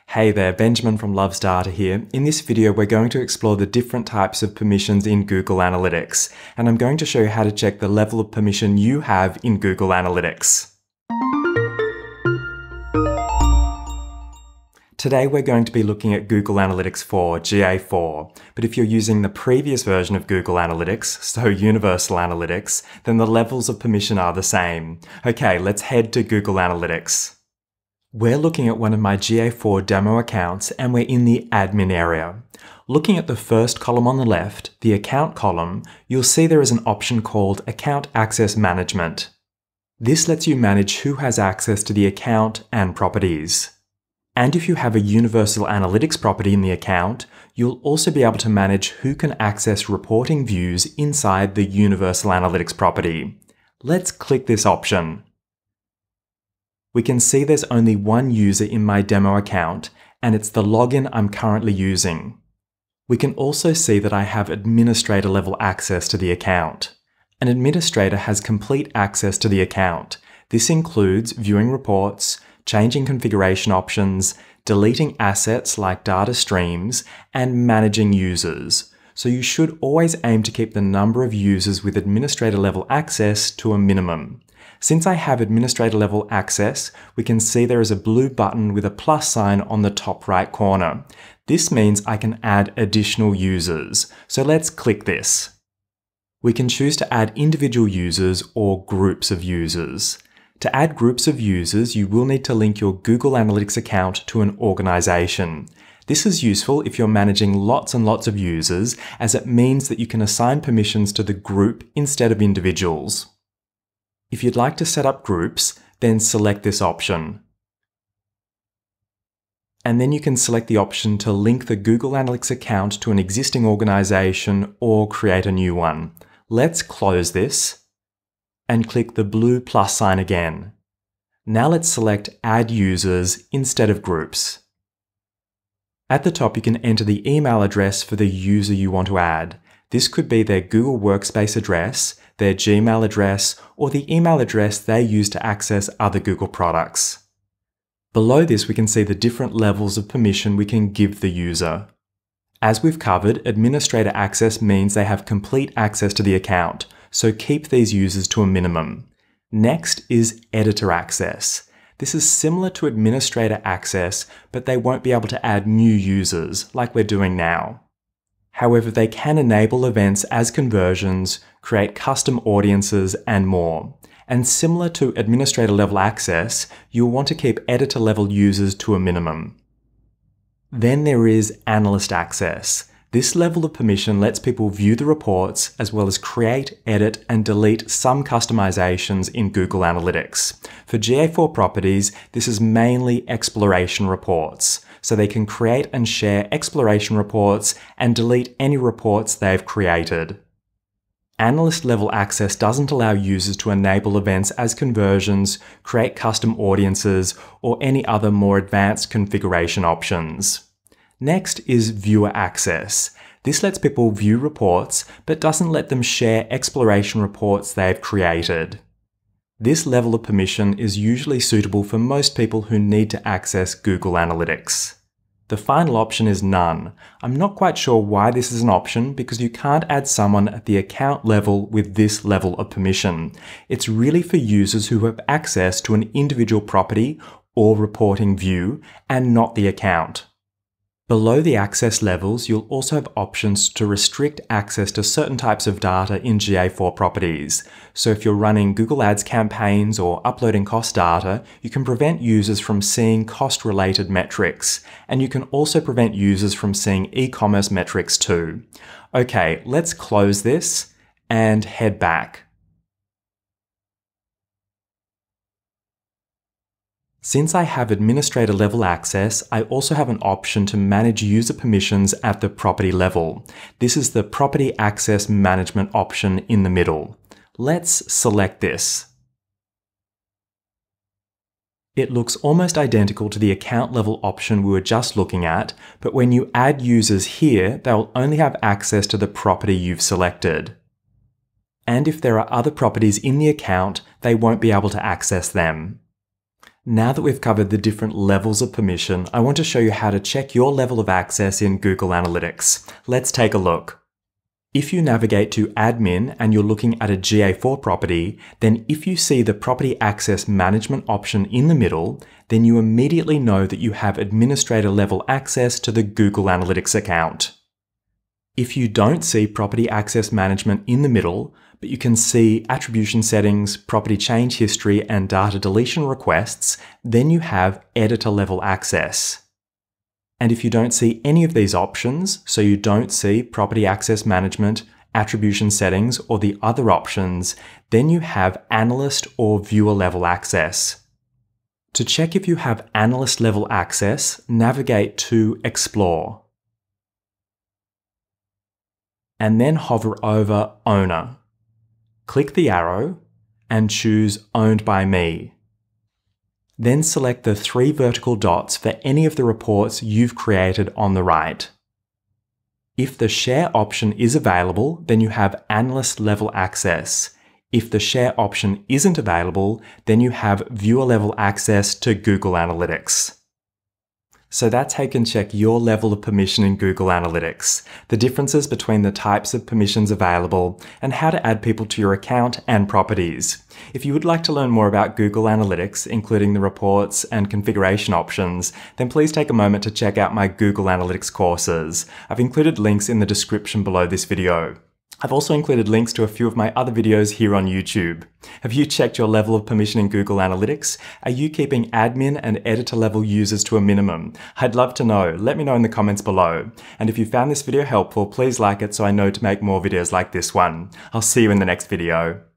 Hey there, Benjamin from Loves Data here. In this video, we're going to explore the different types of permissions in Google Analytics, and I'm going to show you how to check the level of permission you have in Google Analytics. Today, we're going to be looking at Google Analytics 4, GA4, but if you're using the previous version of Google Analytics, so Universal Analytics, then the levels of permission are the same. Okay, let's head to Google Analytics. We're looking at one of my GA4 demo accounts and we're in the admin area. Looking at the first column on the left, the account column, you'll see there is an option called Account Access Management. This lets you manage who has access to the account and properties. And if you have a Universal Analytics property in the account, you'll also be able to manage who can access reporting views inside the Universal Analytics property. Let's click this option. We can see there's only one user in my demo account, and it's the login I'm currently using. We can also see that I have administrator level access to the account. An administrator has complete access to the account. This includes viewing reports, changing configuration options, deleting assets like data streams, and managing users. So you should always aim to keep the number of users with administrator level access to a minimum. Since I have administrator level access, we can see there is a blue button with a plus sign on the top right corner. This means I can add additional users. So let's click this. We can choose to add individual users or groups of users. To add groups of users, you will need to link your Google Analytics account to an organization. This is useful if you're managing lots and lots of users, as it means that you can assign permissions to the group instead of individuals. If you'd like to set up groups, then select this option. And then you can select the option to link the Google Analytics account to an existing organization or create a new one. Let's close this and click the blue plus sign again. Now let's select Add Users instead of Groups. At the top, you can enter the email address for the user you want to add. This could be their Google Workspace address, their Gmail address, or the email address they use to access other Google products. Below this, we can see the different levels of permission we can give the user. As we've covered, administrator access means they have complete access to the account, so keep these users to a minimum. Next is editor access. This is similar to administrator access, but they won't be able to add new users like we're doing now. However, they can enable events as conversions, create custom audiences, and more. And similar to administrator level access, you'll want to keep editor level users to a minimum. Then there is analyst access. This level of permission lets people view the reports as well as create, edit, and delete some customizations in Google Analytics. For GA4 properties, this is mainly exploration reports, so they can create and share exploration reports and delete any reports they've created. Analyst level access doesn't allow users to enable events as conversions, create custom audiences, or any other more advanced configuration options. Next is viewer access. This lets people view reports, but doesn't let them share exploration reports they've created. This level of permission is usually suitable for most people who need to access Google Analytics. The final option is none. I'm not quite sure why this is an option because you can't add someone at the account level with this level of permission. It's really for users who have access to an individual property or reporting view and not the account. Below the access levels, you'll also have options to restrict access to certain types of data in GA4 properties. So if you're running Google Ads campaigns or uploading cost data, you can prevent users from seeing cost-related metrics. And you can also prevent users from seeing e-commerce metrics too. Okay, let's close this and head back. Since I have administrator level access, I also have an option to manage user permissions at the property level. This is the Property Access Management option in the middle. Let's select this. It looks almost identical to the account level option we were just looking at, but when you add users here, they'll only have access to the property you've selected. And if there are other properties in the account, they won't be able to access them. Now that we've covered the different levels of permission, I want to show you how to check your level of access in Google Analytics. Let's take a look. If you navigate to Admin and you're looking at a GA4 property, then if you see the Property Access Management option in the middle, then you immediately know that you have administrator level access to the Google Analytics account. If you don't see Property Access Management in the middle, but you can see attribution settings, property change history, and data deletion requests, then you have editor level access. And if you don't see any of these options, so you don't see Property Access Management, attribution settings, or the other options, then you have analyst or viewer level access. To check if you have analyst level access, navigate to Explore. And then hover over Owner. Click the arrow and choose Owned by Me. Then select the 3 vertical dots for any of the reports you've created on the right. If the Share option is available, then you have analyst level access. If the Share option isn't available, then you have viewer level access to Google Analytics. So that's how you can check your level of permission in Google Analytics, the differences between the types of permissions available, and how to add people to your account and properties. If you would like to learn more about Google Analytics, including the reports and configuration options, then please take a moment to check out my Google Analytics courses. I've included links in the description below this video. I've also included links to a few of my other videos here on YouTube. Have you checked your level of permission in Google Analytics? Are you keeping admin and editor level users to a minimum? I'd love to know. Let me know in the comments below. And if you found this video helpful, please like it so I know to make more videos like this one. I'll see you in the next video.